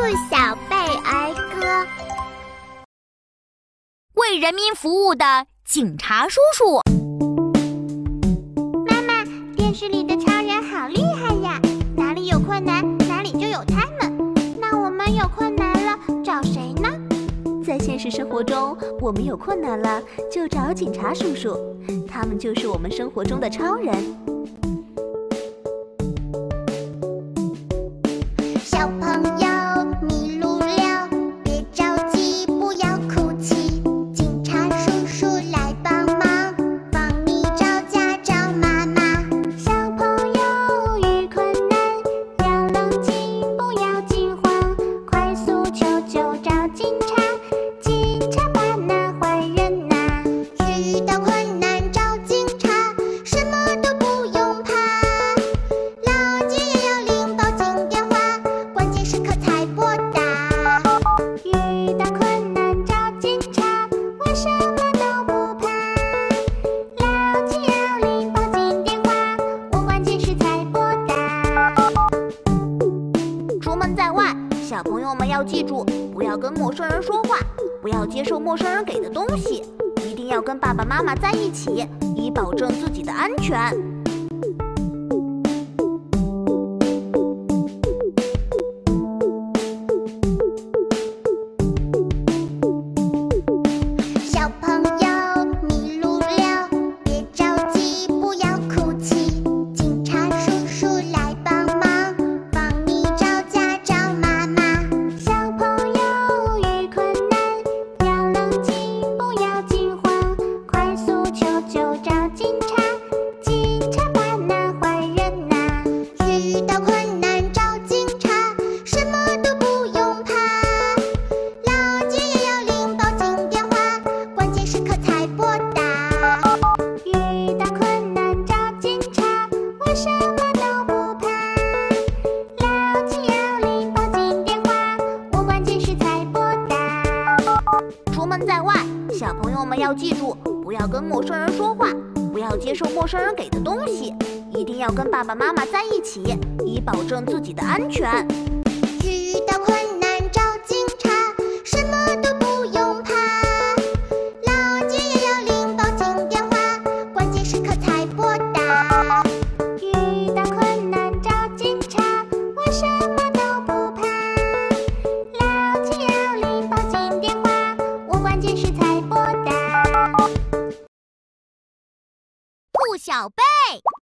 小贝儿歌， 为人民服务的警察叔叔。 妈妈，电视里的超人好厉害呀，哪里有困难哪里就有他们。那我们有困难了找谁呢？ 在现实生活中，我们有困难了就找警察叔叔，他们就是我们生活中的超人。 小朋友迷路了，别着急，不要哭泣，警察叔叔来帮忙，帮你找家找妈妈。小朋友遇困难要冷静，不要惊慌，快速求救找警察，警察把那坏人拿。遇到困难找警察，什么都不用怕，牢记110报警电话，关键时刻才拨打。遇到困难找警察，我什么都不怕，牢记110报警电话，我关键时才拨打。 出门在外，小朋友们要记住，不要跟陌生人说话，不要接受陌生人给的东西，一定要跟爸爸妈妈在一起，以保证自己的安全。 小朋友迷路了，别着急，不要哭泣，警察叔叔来帮忙，帮你找家找妈妈。小朋友遇困难要冷静，不要惊慌，快速求救找警察，警察把那坏人拿。遇到困难找警察，什么都不用怕，牢记110报警电话，关键时刻才拨打。遇到困难找警察，我什么都不怕，牢记110报警电话，我关键时才拨打。 出门在外，小朋友们要记住，不要跟陌生人说话，不要接受陌生人给的东西，一定要跟爸爸妈妈在一起，以保证自己的安全。 遇到困难找警察，什么都不用怕，牢记110报警电话，关键时刻才拨打。遇到困难找警察，我什么都不怕，牢记110报警电话，我关键时才拨打。 兔小贝。